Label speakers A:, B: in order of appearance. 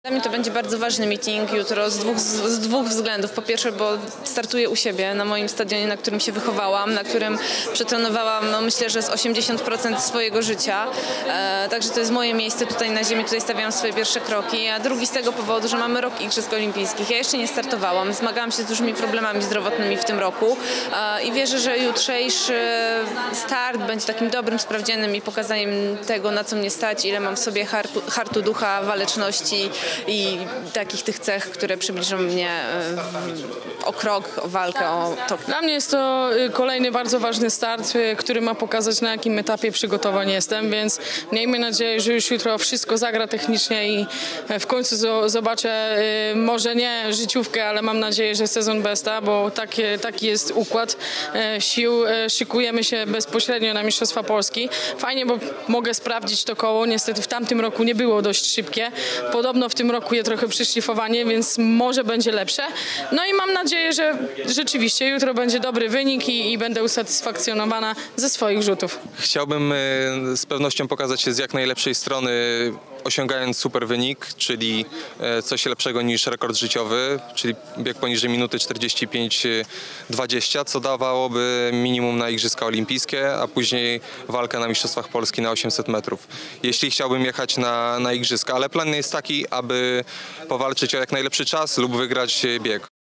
A: Dla mnie to będzie bardzo ważny meeting jutro z dwóch względów. Po pierwsze, bo startuję u siebie na moim stadionie, na którym się wychowałam, na którym przetrenowałam, myślę, że z 80% swojego życia. Także to jest moje miejsce tutaj na ziemi, tutaj stawiałam swoje pierwsze kroki. A drugi z tego powodu, że mamy rok Igrzysk Olimpijskich. Ja jeszcze nie startowałam, zmagałam się z dużymi problemami zdrowotnymi w tym roku i wierzę, że jutrzejszy start będzie takim dobrym sprawdzianem i pokazaniem tego, na co mnie stać, ile mam w sobie hartu ducha, waleczności i takich tych cech, które przybliżą mnie o krok, o walkę, o tok.
B: Dla mnie jest to kolejny bardzo ważny start, który ma pokazać, na jakim etapie przygotowań jestem, więc miejmy nadzieję, że już jutro wszystko zagra technicznie i w końcu zobaczę może nie życiówkę, ale mam nadzieję, że sezon besta, bo taki jest układ sił. Szykujemy się bezpośrednio na Mistrzostwa Polski. Fajnie, bo mogę sprawdzić to koło. Niestety w tamtym roku nie było dość szybkie. Podobno w tym roku je trochę przyszlifowanie, więc może będzie lepsze. No i mam nadzieję, że rzeczywiście jutro będzie dobry wynik i będę usatysfakcjonowana ze swoich rzutów.
C: Chciałbym z pewnością pokazać się z jak najlepszej strony, osiągając super wynik, czyli coś lepszego niż rekord życiowy, czyli bieg poniżej minuty 45-20, co dawałoby minimum na Igrzyska Olimpijskie, a później walkę na Mistrzostwach Polski na 800 metrów. Jeśli chciałbym jechać na Igrzyska, ale plan jest taki, aby powalczyć o jak najlepszy czas lub wygrać bieg.